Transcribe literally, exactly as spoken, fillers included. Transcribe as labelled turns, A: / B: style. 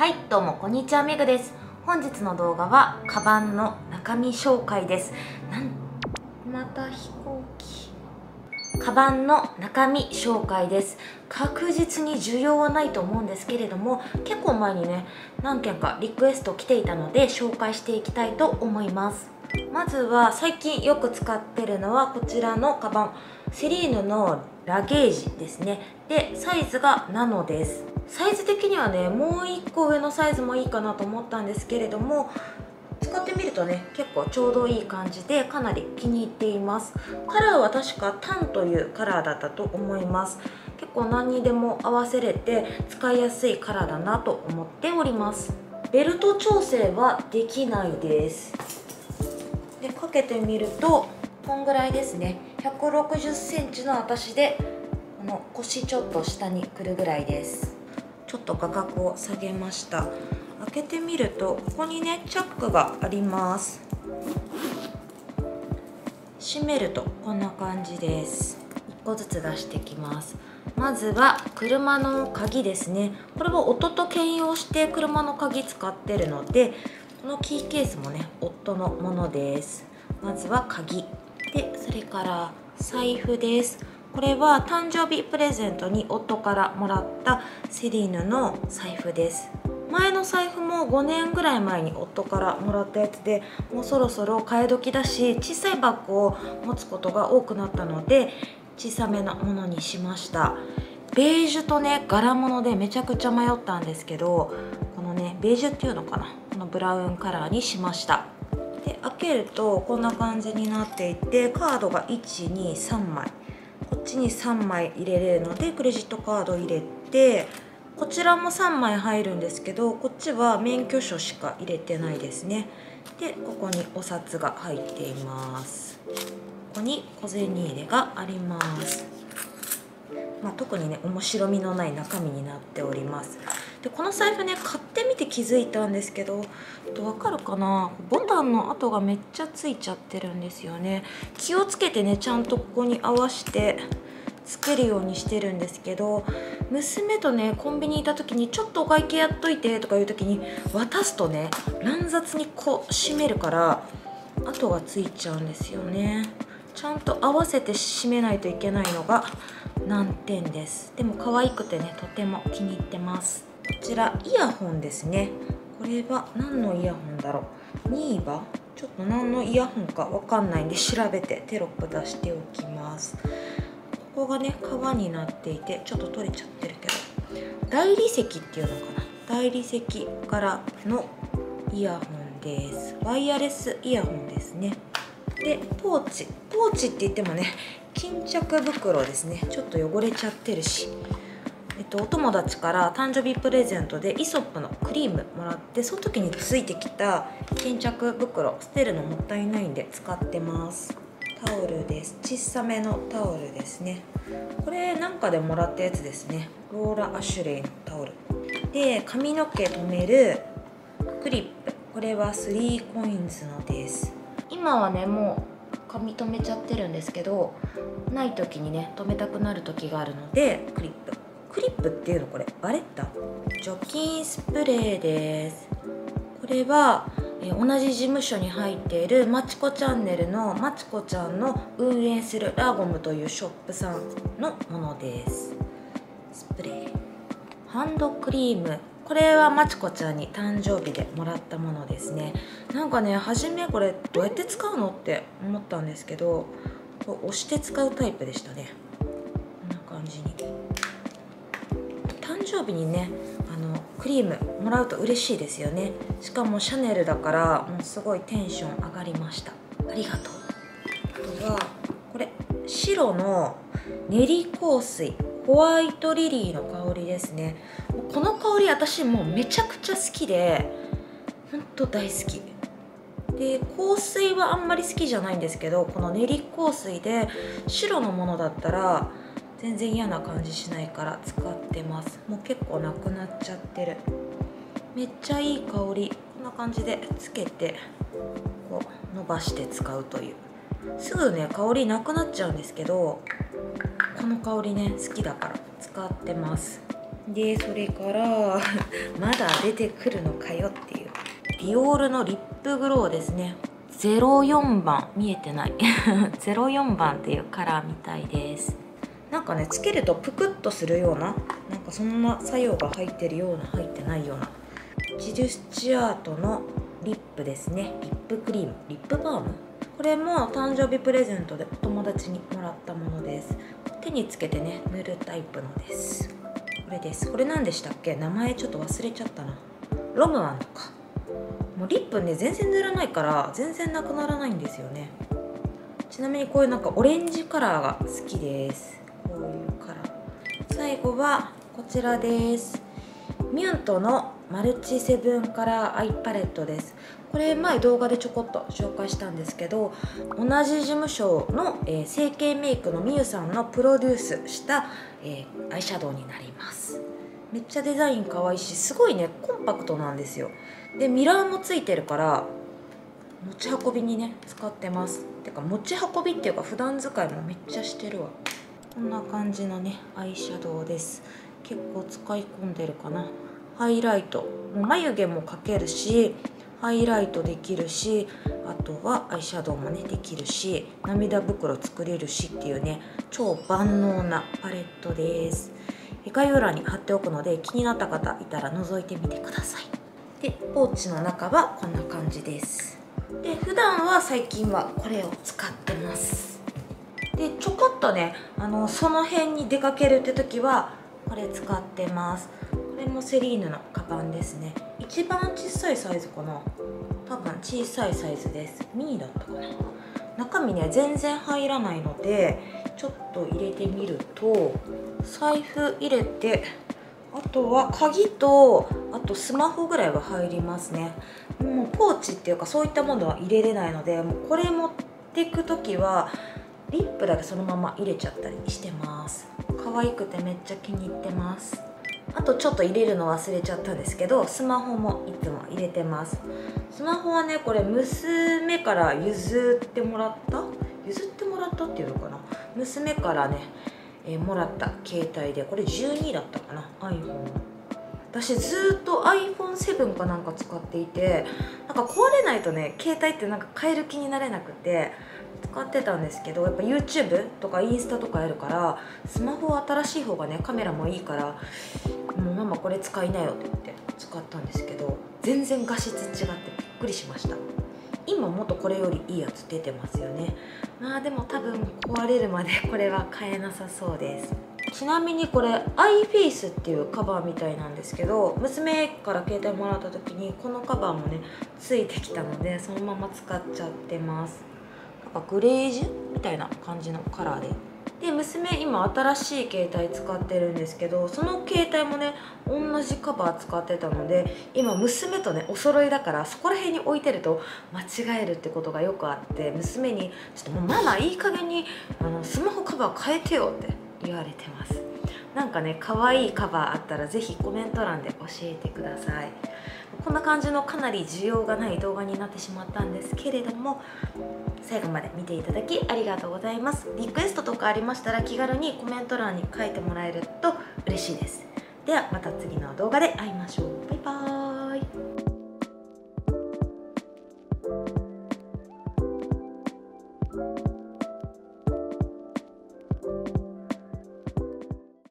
A: はい、どうもこんにちは、めぐです。本日の動画はカバンの中身紹介です。なんまた飛行機。カバンの中身紹介です。確実に需要はないと思うんですけれども、結構前にね何件かリクエスト来ていたので紹介していきたいと思います。まずは最近よく使ってるのはこちらのカバン、セリーヌのラゲージですね。でサイズがナノです。サイズ的にはねもういっこ上のサイズもいいかなと思ったんですけれども、使ってみるとね結構ちょうどいい感じでかなり気に入っています。カラーは確かタンというカラーだったと思います。結構何にでも合わせれて使いやすいカラーだなと思っております。ベルト調整はできないです。でかけてみるとこんぐらいですね。ひゃくろくじゅっセンチの私でこの腰ちょっと下にくるぐらいです。ちょっと価格を下げました。開けてみるとここにねチャックがあります。閉めるとこんな感じです。いっこずつ出していきます。まずは車の鍵ですね。これは夫と兼用して車の鍵使ってるので、このキーケースもね夫のものです。まずは鍵で、それから財布です。これは誕生日プレゼントに夫からもらったセリーヌの財布です。前の財布もごねんぐらい前に夫からもらったやつで、もうそろそろ替え時だし小さいバッグを持つことが多くなったので小さめなものにしました。ベージュとね柄物でめちゃくちゃ迷ったんですけど、このねベージュっていうのかな、このブラウンカラーにしました。で開けるとこんな感じになっていて、カードがいちにさんまい、こっちにさんまい入れれるのでクレジットカード入れて、こちらもさんまい入るんですけど、こっちは免許証しか入れてないですね。でここにお札が入っています。ここに小銭入れがあります。まあ、特にね面白みのない中身になっております。でこの財布ね買ってみて気づいたんですけど、わかるかな、ボタンの跡がめっちゃついちゃってるんですよね。気をつけてねちゃんとここに合わせてつけるようにしてるんですけど、娘とねコンビニいた時にちょっとお会計やっといてとかいう時に渡すとね乱雑にこう閉めるから跡がついちゃうんですよね。ちゃんと合わせて閉めないといけないのが難点です。でも可愛くてねとても気に入ってます。こちらイヤホンですね。これは何のイヤホンだろう、ニーバ、ちょっと何のイヤホンかわかんないんで調べてテロップ出しておきます。ここがね革になっていてちょっと取れちゃってるけど、大理石っていうのかな、大理石柄のイヤホンです。ワイヤレスイヤホンですね。でポーチ、ポーチって言ってもね巾着袋ですね。ちょっと汚れちゃってるし、えっと、お友達から誕生日プレゼントでイソップのクリームもらって、その時についてきた巾着袋捨てるのもったいないんで使ってます。タオルです。小さめのタオルですね。これなんかでもらったやつですね。ローラ・アシュレイのタオルで、髪の毛留めるクリップ、これはスリーコインズのです。今はねもう髪留めちゃってるんですけど、ない時にね留めたくなる時があるのでクリップ、クリップっていうの、これバレッタ除菌スプレーです。これはえ同じ事務所に入っているまちこチャンネルのまちこちゃんの運営するラゴムというショップさんのものです。スプレー、ハンドクリーム、これはまちこちゃんに誕生日でもらったものですね。なんかね初めこれどうやって使うのって思ったんですけど、こう押して使うタイプでしたね。こんな感じに誕生日にねあのクリームもらうと嬉しいですよね。しかもシャネルだからもうすごいテンション上がりました。ありがとう。あとはこれ白の練り香水、ホワイトリリーの香りですね。この香り私もうめちゃくちゃ好きで、ほんと大好きで、香水はあんまり好きじゃないんですけど、この練り香水で白のものだったら全然嫌な感じしないから使ってます。もう結構なくなっちゃってる。めっちゃいい香り。こんな感じでつけてこう伸ばして使うという、すぐね香りなくなっちゃうんですけど、この香りね好きだから使ってます。 でそれからまだ出てくるのかよっていうディオールのリップグローですね。ゼロよんばん、見えてないゼロよんばんっていうカラーみたいです。なんかね、つけるとぷくっとするような、なんかそんな作用が入ってるような入ってないようなジル・スチュアートのリップですね。リップクリーム、リップバーム、これも誕生日プレゼントでお友達にもらったものです。手につけてね塗るタイプのです。これです。これ何でしたっけ、名前ちょっと忘れちゃったな。ロムアンとか。もうリップね全然塗らないから全然なくならないんですよね。ちなみにこういうなんかオレンジカラーが好きです。こういうカラー。最後はこちらです。ミュントのマルチセブンカラーアイパレットです。これ前動画でちょこっと紹介したんですけど、同じ事務所の、えー、整形メイクのみゆさんのプロデュースした、えー、アイシャドウになります。めっちゃデザイン可愛いし、すごいねコンパクトなんですよ。でミラーもついてるから持ち運びにね使ってます。てか持ち運びっていうか普段使いもめっちゃしてるわ。こんな感じのねアイシャドウです。結構使い込んでるかな。ハイライト、もう眉毛も描けるしハイライトできるし、あとはアイシャドウもねできるし、涙袋作れるしっていうね超万能なパレットです。概要欄に貼っておくので気になった方いたら覗いてみてください。でポーチの中はこんな感じです。で普段は最近はこれを使ってます。でちょこっとねあのその辺に出かけるって時はこれ使ってます。これもセリーヌのカバンですね。一番小さいサイズかな、多分小さいサイズです。ミニだったかな。中身ね全然入らないのでちょっと入れてみると、財布入れて、あとは鍵とあとスマホぐらいは入りますね。もうポーチっていうかそういったものは入れれないので、もうこれ持っていく時はリップだけそのまま入れちゃったりしてます。可愛くてめっちゃ気に入ってます。あとちょっと入れるの忘れちゃったんですけど、スマホもいつも入れてます。スマホはねこれ娘から譲ってもらった譲ってもらったっていうのかな、娘からね、えー、もらった携帯で、これじゅうにだったかな、 iPhone。 私ずっと アイフォンセブン かなんか使っていて、なんか壊れないとね携帯ってなんか変える気になれなくて使ってたんですけど、やっぱ YouTube とかインスタとかやるからスマホは新しい方がねカメラもいいから、もうママこれ使いなよって言って使ったんですけど、全然画質違ってびっくりしました。今もっとこれよりいいやつ出てますよね。まあでも多分壊れるまでこれは買えなさそうです。ちなみにこれアイフェイスっていうカバーみたいなんですけど、娘から携帯もらった時にこのカバーもねついてきたのでそのまま使っちゃってます。なんかグレージュみたいな感じのカラーで、で娘今新しい携帯使ってるんですけど、その携帯もね同じカバー使ってたので、今娘とねお揃いだからそこら辺に置いてると間違えるってことがよくあって、娘に「ちょっともうママいい加減にあのスマホカバー変えてよ」って言われてます。なんかね可愛いカバーあったら是非コメント欄で教えてください。こんな感じのかなり需要がない動画になってしまったんですけれども、最後まで見ていただきありがとうございます。リクエストとかありましたら気軽にコメント欄に書いてもらえると嬉しいです。ではまた次の動画で会いましょう。バイバーイ。